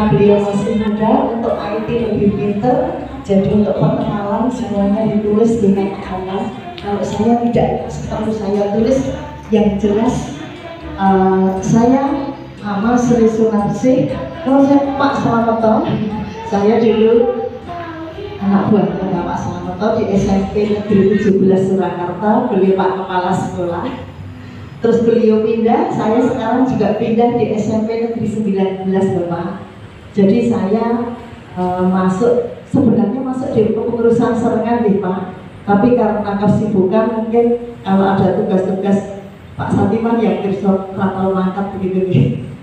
karena beliau masih muda, untuk IT lebih pinter, jadi untuk perkenalan semuanya ditulis dengan kata. Kalau saya tidak seperti saya tulis, yang jelas saya nama Sri Sunarsi. Kalau saya Pak Slameto, saya dulu anak buahnya Pak Slameto di SMP Negeri 17 Surakarta, beliau Pak Kepala Sekolah. Terus beliau pindah, saya sekarang juga pindah di SMP Negeri 19 Bapak. Jadi saya sebenarnya masuk di kepengurusan Serengan nih Pak. Tapi karena kesibukan mungkin kalau ada tugas-tugas Pak Satiman yang besok prakal mangkat begitu nih.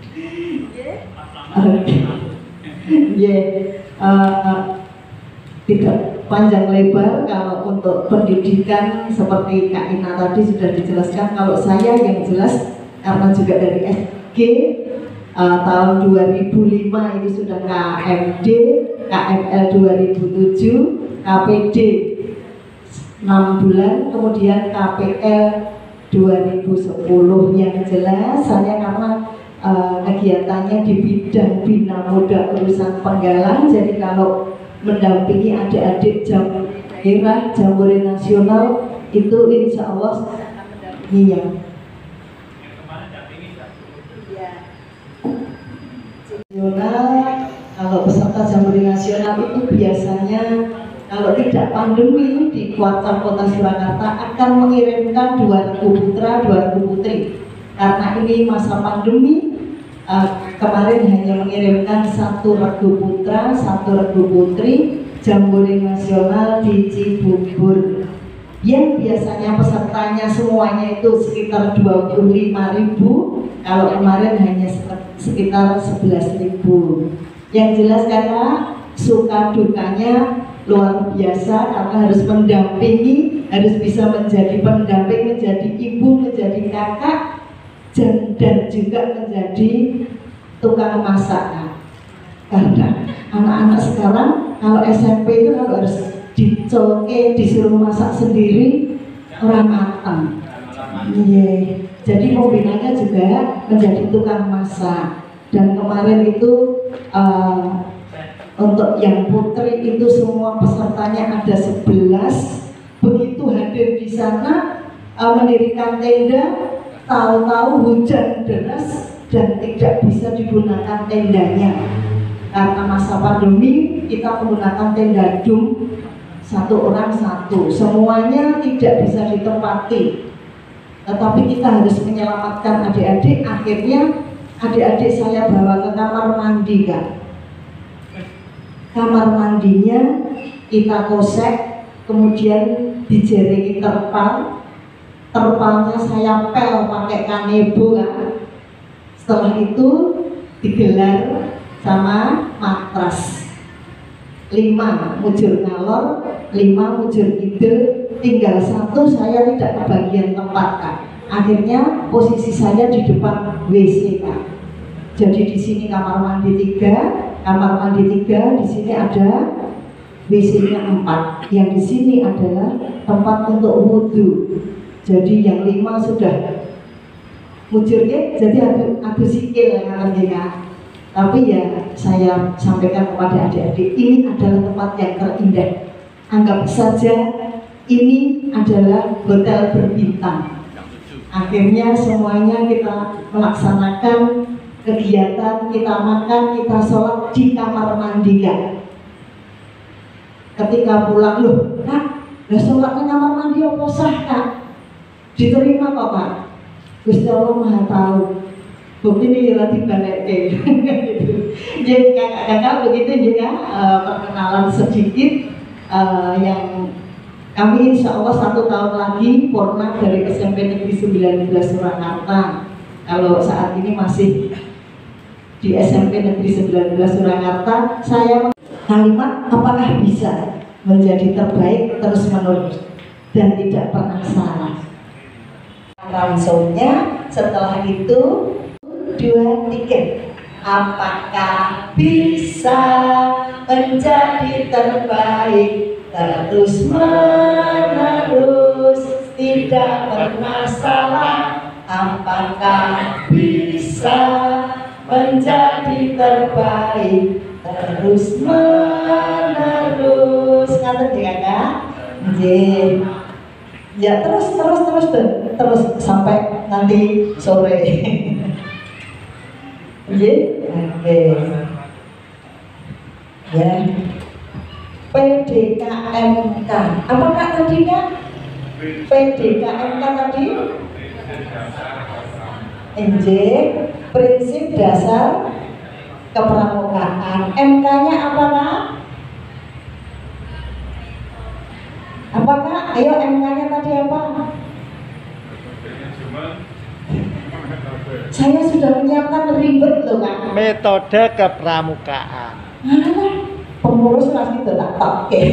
Tidak panjang lebar. Kalau untuk pendidikan seperti Kak Ina tadi sudah dijelaskan. Kalau saya yang jelas karena juga dari SG tahun 2005 itu sudah KMD, KML 2007, KPD 6 bulan, kemudian KPL 2010. Yang jelas saya karena kegiatannya di bidang bina muda urusan penggalan, jadi kalau mendampingi adik-adik daerah jambore nasional itu insya Allah iya. Nasional, kalau peserta jambore nasional itu biasanya kalau tidak pandemi di kuartal kota Surakarta akan mengirimkan 2 regu putra, 2 regu putri. Karena ini masa pandemi, kemarin hanya mengirimkan 1 regu putra, 1 regu putri jambore nasional di Cibubur. Yang biasanya pesertanya semuanya itu sekitar 25.000, kalau kemarin hanya sekitar 11.000. Yang jelas karena suka dukanya luar biasa, karena harus mendampingi, harus bisa menjadi pendamping, menjadi ibu, menjadi kakak, dan juga menjadi tukang masak. Karena anak-anak sekarang kalau SMP itu harus dicoke, disuruh masak sendiri, orang matang. Iya. Jadi pembinanya juga menjadi tukang masak. Dan kemarin itu untuk yang putri itu semua pesertanya ada 11. Begitu hadir di sana mendirikan tenda, tahu-tahu hujan deras dan tidak bisa digunakan tendanya. Karena masa pandemi kita menggunakan tenda dum, 1 orang 1, semuanya tidak bisa ditempati. Tetapi kita harus menyelamatkan adik-adik. Akhirnya adik-adik saya bawa ke kamar mandi Kak. Kamar mandinya kita kosek, kemudian dijaringi terpal. Terpalnya saya pel pakai kanebo Kak. Setelah itu digelar sama matras 5 mujur ngalor, 5 mujur kidul, tinggal 1 saya tidak kebagian tempat Kak. Akhirnya posisi saya di depan WC Kak. Jadi di sini kamar mandi 3, di sini ada WC-nya 4. Yang di sini adalah tempat untuk wudhu. Jadi yang 5 sudah mujurnya, jadi aku sikil Kak. Tapi ya saya sampaikan kepada adik-adik, ini adalah tempat yang terindah. Anggap saja ini adalah hotel berbintang. Akhirnya semuanya kita melaksanakan kegiatan, kita makan, kita sholat di kamar mandi Kak. Ketika pulang, loh Kak, udah sholat ke kamar mandi apa sah Kak? Diterima kok Kak. Gusti Allah Maha Tahu. Bukti ini relatif balik gitu. Jadi kakak-kakak begitu juga perkenalan sedikit yang kami insya Allah 1 tahun lagi purna dari SMP Negeri 19 Surakarta. Kalau saat ini masih di SMP Negeri 19 Surakarta, saya kalimat apakah bisa menjadi terbaik terus menerus dan tidak pernah salah. Langsungnya setelah itu 2, 3. Apakah bisa menjadi terbaik terus menerus tidak pernah salah? Apakah bisa menjadi terbaik lestari terus menerus. Ngaten ya Kak. Nggih. Ya terus sampai nanti sore. Nggih. Oke. Ya. PDKMK. Apa Kak tadi Kak? PDKMK tadi? NJ, prinsip dasar kepramukaan. MK-nya apa Kak? Apa Kak? Ayo MK-nya tadi apa? Saya sudah menyiapkan ribet loh Kak. Metode kepramukaan. Pengurus masih tetap pakai.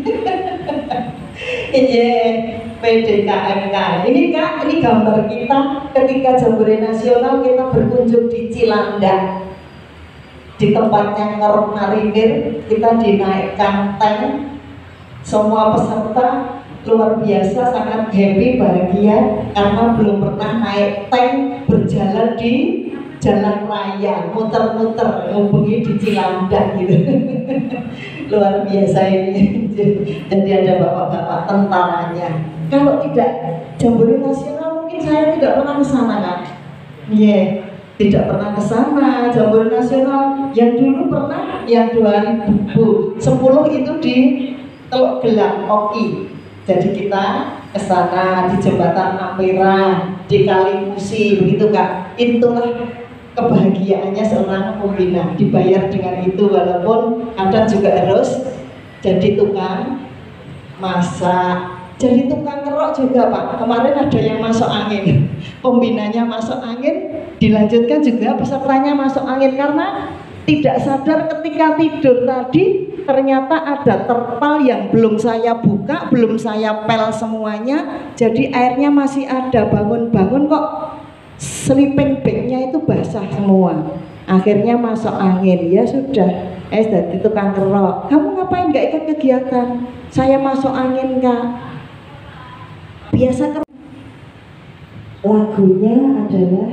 Iya, PDKMK. Ini Kak, ini gambar kita ketika Jambore Nasional kita berkunjung di Cilandak. Di tempatnya Ngeruk Marinir, kita dinaikkan tank. Semua peserta luar biasa, sangat happy, bahagia karena belum pernah naik tank berjalan di jalan raya, muter-muter ngubungi di Cilandak gitu. Luar biasa ini. Jadi ada bapak-bapak tentaranya. Kalau tidak Jambore Nasional mungkin saya tidak pernah ke sana Kak. Iya, tidak pernah ke sana. Jambore Nasional yang dulu pernah, yang 2010 itu di Teluk Gelang OI. Jadi kita ke sana di Jembatan Ampera, di Kalimusi, begitu Kak. Itulah kebahagiaannya seorang pembina, dibayar dengan itu, walaupun kadang juga harus jadi tukang masak, jadi tukang ngerok juga Pak. Kemarin ada yang masuk angin, pembinanya masuk angin, dilanjutkan juga pesertanya masuk angin karena tidak sadar ketika tidur tadi ternyata ada terpal yang belum saya buka, belum saya pel semuanya, jadi airnya masih ada. Bangun-bangun kok sleeping bagnya itu basah semua. Akhirnya masuk angin, ya sudah. Jadi tukang kerok. Kamu ngapain nggak ikut kegiatan? Saya masuk angin Kak. Biasa kerok. Lagunya adalah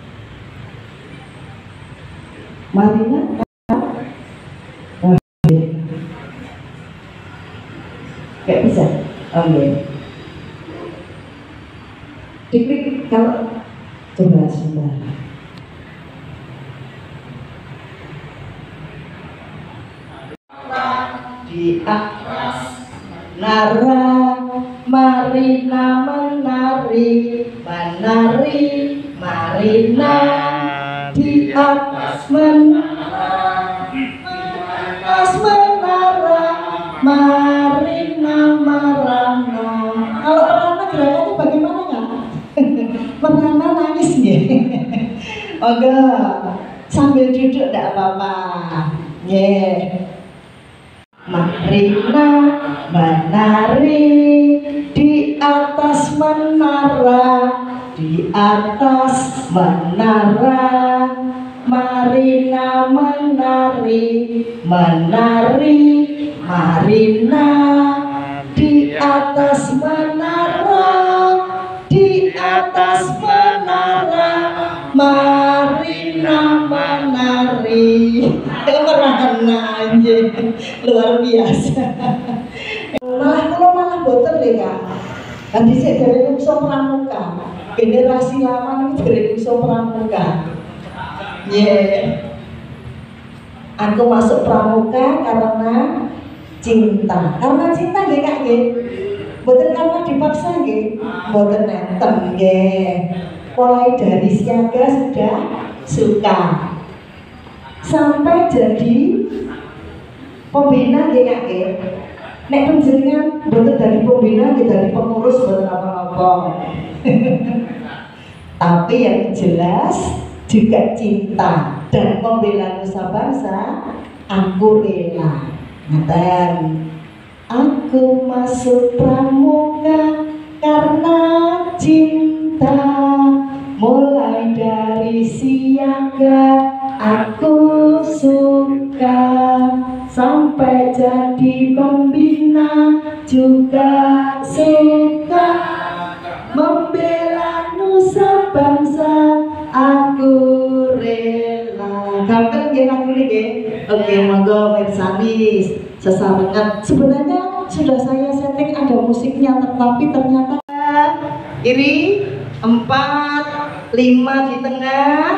Marina. Gak bisa. Oke. Diklik kalau coba sebentar. Di atas Nara Marina menari, menari Marina di atas menara, Marina merana. Kalau merana gerakannya bagaimana Kak? Merana nangis ya? Oh enggak, sambil duduk enggak apa-apa. Yeah. Marina menari di atas menara, di atas menara, Marina menari, menari Marina di atas menara, di atas menara, Marina menari. Merana aja, luar biasa. Malah boten deh Kak. Kan dhisik dari Nungso Pramuka, generasi lama ini dari Nungso Pramuka. Aku masuk Pramuka karena cinta. Karena cinta nggih Kak nggih. Boten karena dipaksa nggih. Boten nenten nggih. Mulai dari siaga sudah suka. Sampai jadi pembina nggih Kak nggih. Nek panjenengan boten dari pembina nggih dari pengurus boten apa-apa. Tapi yang jelas juga cinta dan pembela nusa bangsa, aku rela. Ngaten. Aku masuk Pramuka karena cinta. Mulai dari siaga aku suka, sampai jadi pembina juga suka, membela nusa bangsa aku rela. Gampang nggih lagu ini ke? Oke, monggo mirsani sesarengan. Sebenarnya sudah saya setting ada musiknya, tetapi ternyata kiri 4, 5 di tengah,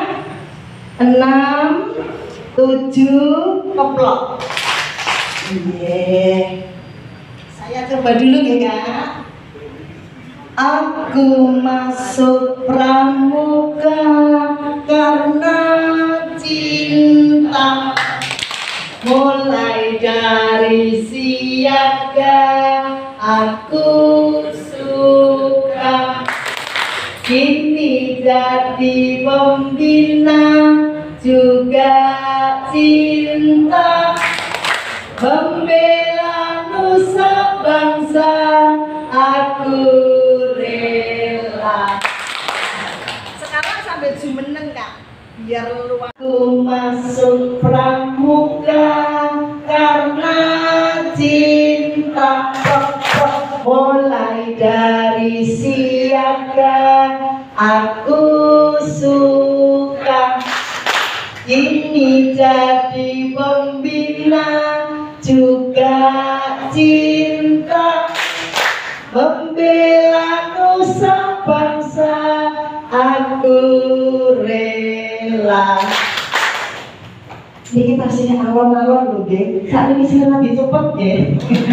6, 7 keplok. Saya coba dulu ya Kak. Aku masuk pramuka karena cinta, mulai dari siaga aku suka, kini jadi pembina juga cinta, membela nusa bangsa aku rela. Sekarang sambil jumeneng Kak, biar luas. Aku masuk pramuka karena cinta, mulai dari siaga aku suka, kini jadi pembina juga cinta, membela nusa bangsa aku rela. Ini kita sini alon-alon loh geng. Saat ini sih lebih cepet geng.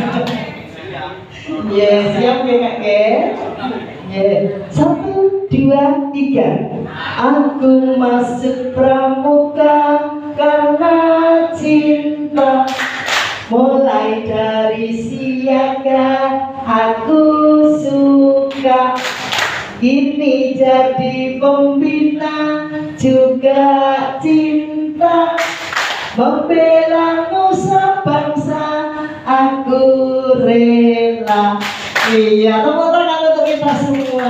Siap ya Kak geng. 1, 2, 3. Aku masuk pramuka karena cinta, mulai dari siaga aku suka, kini jadi pembina juga cinta, membela nusa bangsa aku rela. Iya, tepuk tangan untuk kita semua.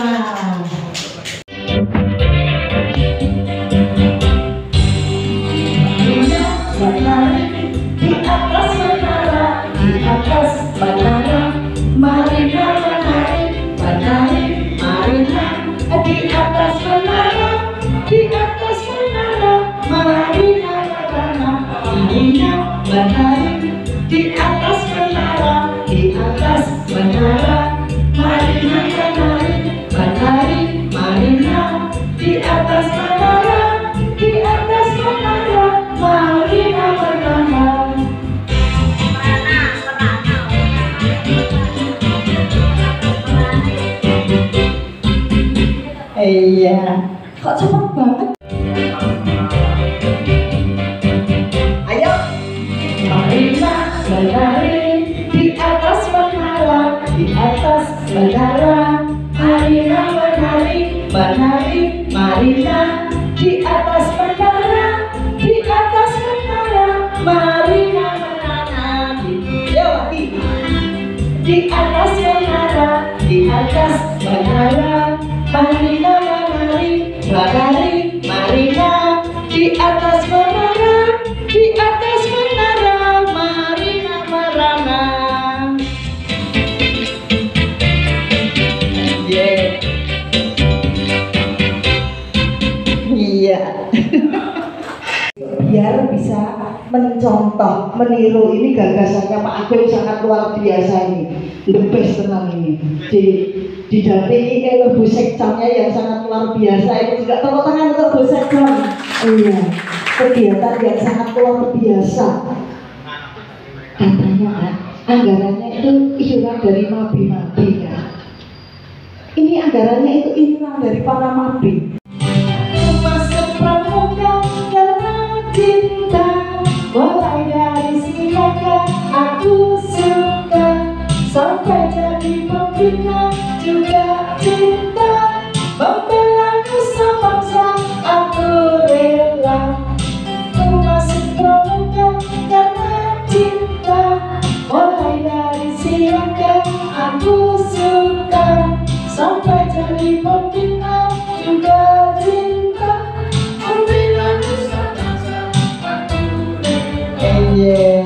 Di atas menara, di atas menara, Marina menari, menari, Marina. Di atas menara, di atas menara, Marina menara, Marina menari. Di atas menara, di atas menara, Marina menari, menari, Marina. Di atas menara, di atas menara, Marina menara. Iya, kok cepet banget? Ayo, Marina menari di atas menara, di atas menara, Marina menari, menari, Marina. Di atas menara, di atas menara, Marina menara. Di atas menara, di atas menara, Marina menari, menari, Marina. Di atas menara, di atas menara, Marina merana. Iya. Biar bisa mencontoh, meniru. Ini gagasannya Pak Agung sangat luar biasa ini, the best tenang ini. Didampingi oleh Bu Sekcamnya yang sangat luar biasa. Itu juga tepuk tangan untuk Bu Sekcam. Iya, kegiatan yang sangat luar biasa. Katanya anggarannya itu iuran dari nabi-nabi ya. Ini anggarannya itu iuran dari para nabi. Masuk pramuka karena cinta, mulai dari siaga aku suka, sampai jadi pembina juga cinta, membela nusa bangsa aku rela. Masuk pramuka karena cinta, mulai dari siaga aku suka, sampai jadi pembina juga cinta, membela nusa bangsa aku rela.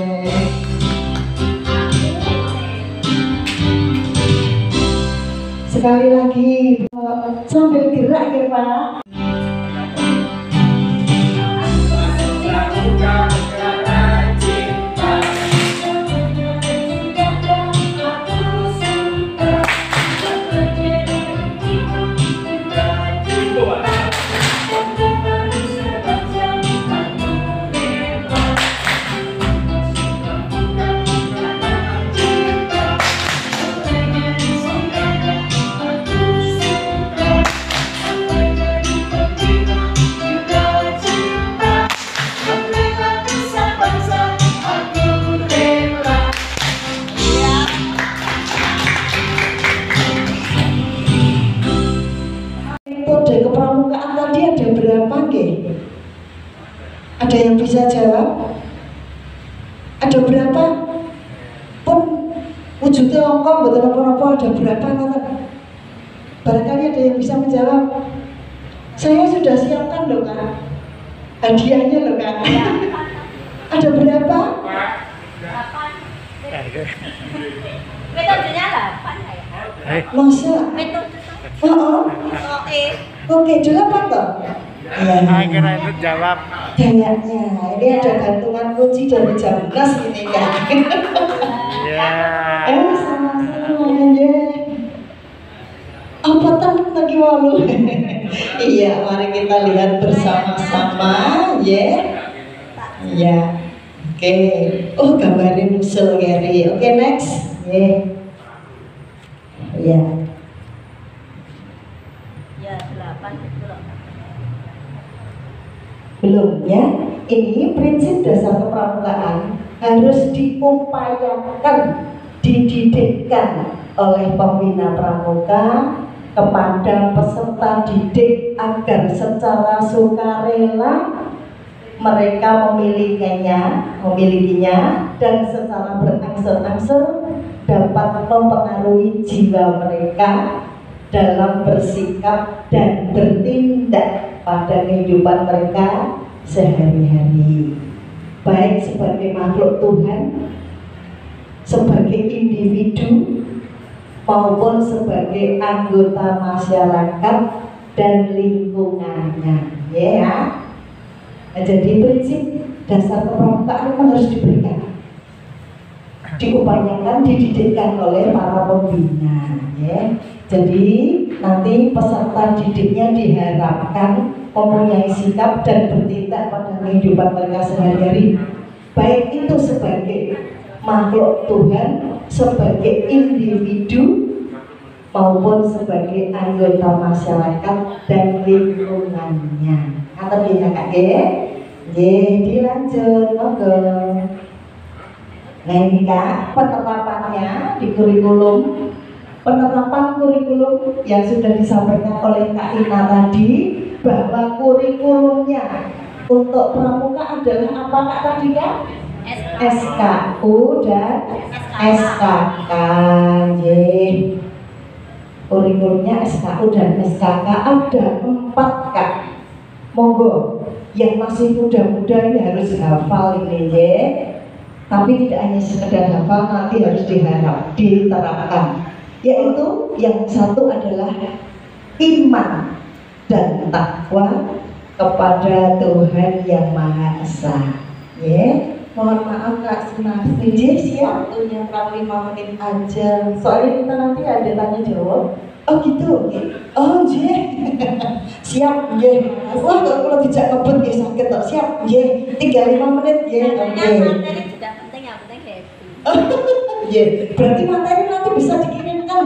Sekali lagi sambil gerak ya Pak. bisa jawab? Ada berapa? Pun wujudnya ongkong, betul apa-apa, ada berapa kata? Barangkali ada yang bisa menjawab. Saya sudah siapkan loh Kak, hadiahnya loh Kak. Ada berapa? 8. Metodenya 8 ya? Masa? Metode Oh, oke, 8 toh? Ya. Akhirnya itu jawab. Kayaknya ini ada gantungan kunci dari Jamnas ini kan. Ya. Sama-sama ya. Apa temen lagi walu? Iya, mari kita lihat bersama-sama ya. Iya. Oke. Oh, gambarin usul Gary. Oke, next. Ya. Iya. ya 8 itu loh. Belum ya, ini prinsip dasar kepramukaan harus diupayakan, dididikkan oleh pembina pramuka kepada peserta didik agar secara sukarela mereka memilikinya dan secara berangsur-angsur dapat mempengaruhi jiwa mereka dalam bersikap dan bertindak pada kehidupan mereka sehari-hari, baik sebagai makhluk Tuhan, sebagai individu, maupun sebagai anggota masyarakat dan lingkungannya. Ya, nah, jadi prinsip dasar kepramukaan memang harus diberikan, diupayakan, dididikkan oleh para pembina. Ya. Jadi nanti peserta didiknya diharapkan mempunyai sikap dan bertindak pada kehidupan mereka sehari-hari, baik itu sebagai makhluk Tuhan, sebagai individu, maupun sebagai anggota masyarakat dan lingkungannya. Kata dia Kak dilanjut, monggo. Nah ini Kak, penerapannya di kurikulum. Penerapan kurikulum yang sudah disampaikan oleh Kak Ina tadi, bahwa kurikulumnya untuk pramuka adalah apa Kak tadi Kak? SKU dan SKK. Kurikulumnya SKU dan SKK ada 4 Kak. Monggo, yang masih muda-muda ini harus hafal ini ya. Tapi tidak hanya sekedar hafal, nanti harus diterapkan. Yaitu yang satu adalah iman dan takwa kepada Tuhan Yang Maha Esa. Ya, mohon maaf Kak Sunarti, siap waktunya kurang 5 menit aja. Soalnya kita nanti ada tanya jawab. Oh gitu, oh siap, wah kalau tidak ngebut ya sakit tak siap, tinggal 5 menit Materi tidak penting, yang penting happy. Berarti materi nanti bisa dikirimkan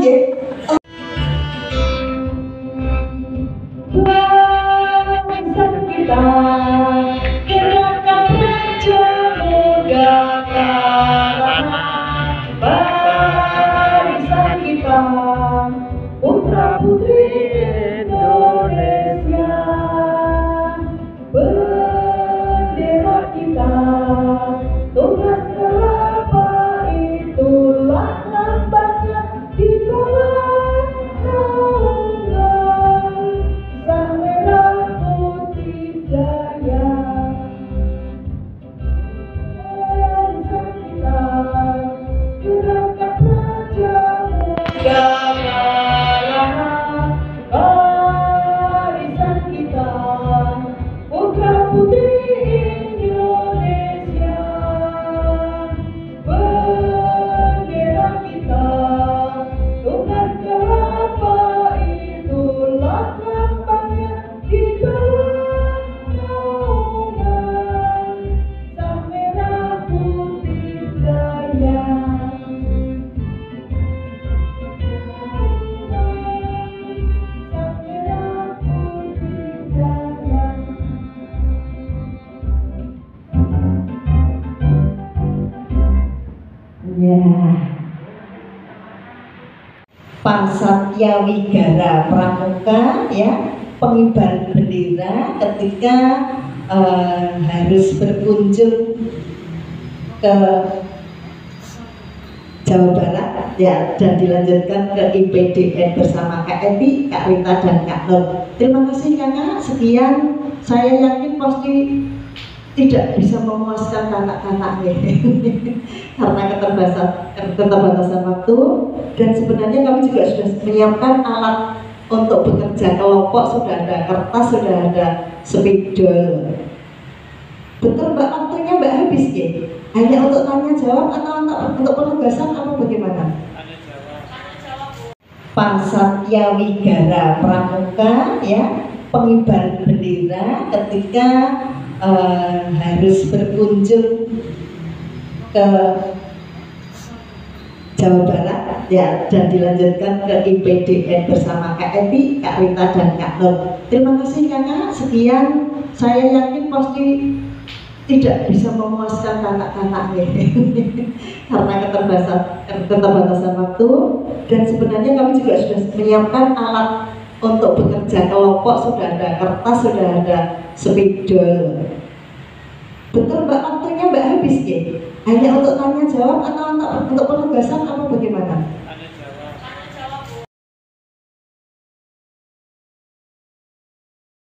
bangsa kita gerakan raja muda karena barisan kita putra putri Indonesia, bendera kita tugas apa itulah lambangnya di bawah naungan sang merah putih jaya. Barisan kita gerakan raja muda karena barisan kita putra putri Indonesia, bendera kita tugas apa itulah lambangnya di bawah naungan sang merah putih jaya. Sang merah putih jaya. Ya, Pasatya Wigara Pramuka ya, pengibar bendera ketika harus berkunjung ke Jawa Barat ya, dan dilanjutkan ke IPDN bersama Kak Epi, Kak Rita dan Kak Nur. Terima kasih kakak, sekian. Saya yakin pasti tidak bisa memuaskan kakak-kakak karena keterbatasan waktu, dan sebenarnya kami juga sudah menyiapkan alat untuk bekerja kelompok, sudah ada kertas, sudah ada spidol. Betul Mbak, waktunya Mbak habis ya? Hanya untuk tanya jawab atau untuk penugasan apa bagaimana? Pak Satya Wigara Pramuka ya, pengibar bendera ketika harus berkunjung ke Jawa Barat ya, dan dilanjutkan ke IPDN bersama Kak Epi, Kak Rita dan Kak Nur. Terima kasih kakak, sekian. Saya yakin pasti tidak bisa memuaskan kakak-kakak karena keterbatasan waktu, dan sebenarnya kami juga sudah menyiapkan alat untuk bekerja kelompok, sudah ada kertas, sudah ada spidol. Betul Mbak, waktunya Mbak habis ya? Hanya untuk tanya jawab atau untuk penugasan apa bagaimana?